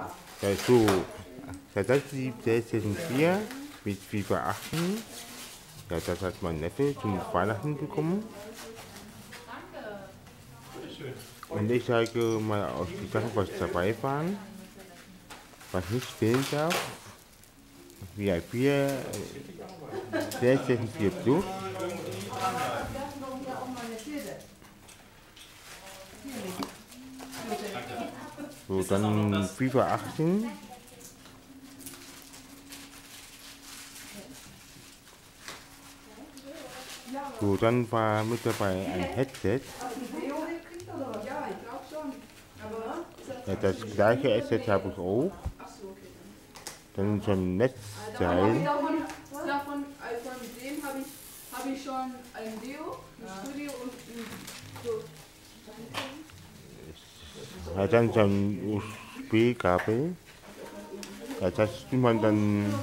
Ja, so, das ist die PlayStation 4 mit FIFA 18. Ja, das hat mein Neffe zum Weihnachten bekommen. Und ich zeige mal aus die Sachen, was dabei waren, was nicht fehlen darf. VIP, PlayStation 4 Plus. So, dann FIFA 18. So, dann war mit dabei ein Headset. Ja, das gleiche Headset habe ich auch. Dann so ein Netzteil. Von dem habe ich schon ein Deo, ein Studio und so. Ja, dann so ein USB-Kabel. Ja, das tut man dann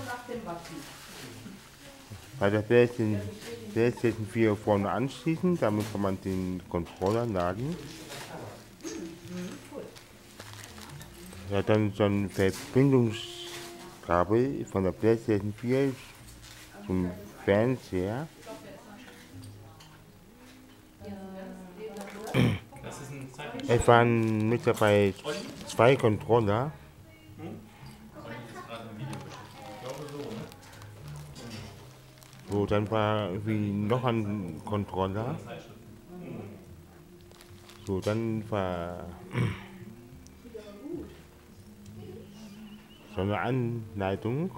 bei der PlayStation 4 vorne anschließen. Damit kann man den Controller laden. Ja, dann so ein Verbindungskabel von der PlayStation 4 zum Fernseher. Es waren mit dabei 2 Controller. So, dann war irgendwie noch ein Controller. So, dann war so eine Anleitung.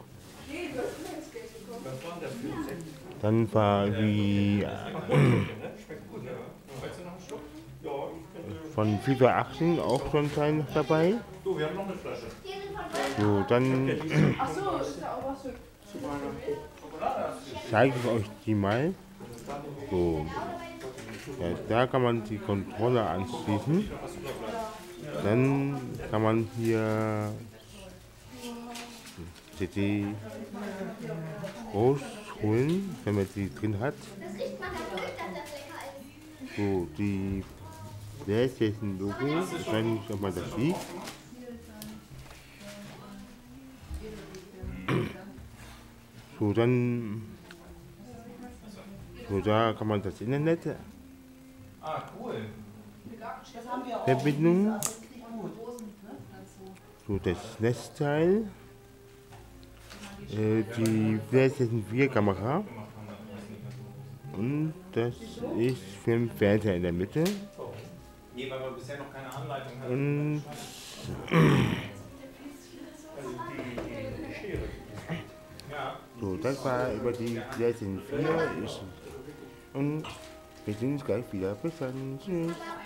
Dann war wie von FIFA 18 auch so ein Teil noch dabei. So, dann Achso, ist da auch was für zeige ich euch die mal. So, ja, da kann man die Controller anschließen. Dann kann man hier CD rausholen, wenn man die drin hat. So, die PlayStation Logo, ich weiß nicht, ob man das sieht. So, dann, so, da kann man das Internet Verbindung. So, das Netzteil. Die PlayStation 4 Kamera. Und das ist für den Fernseher in der Mitte. Nee, weil wir bisher noch keine Anleitung hatten. Und so, das war über die PlayStation 4. Und wir sehen uns gleich wieder. Bis dann. Tschüss.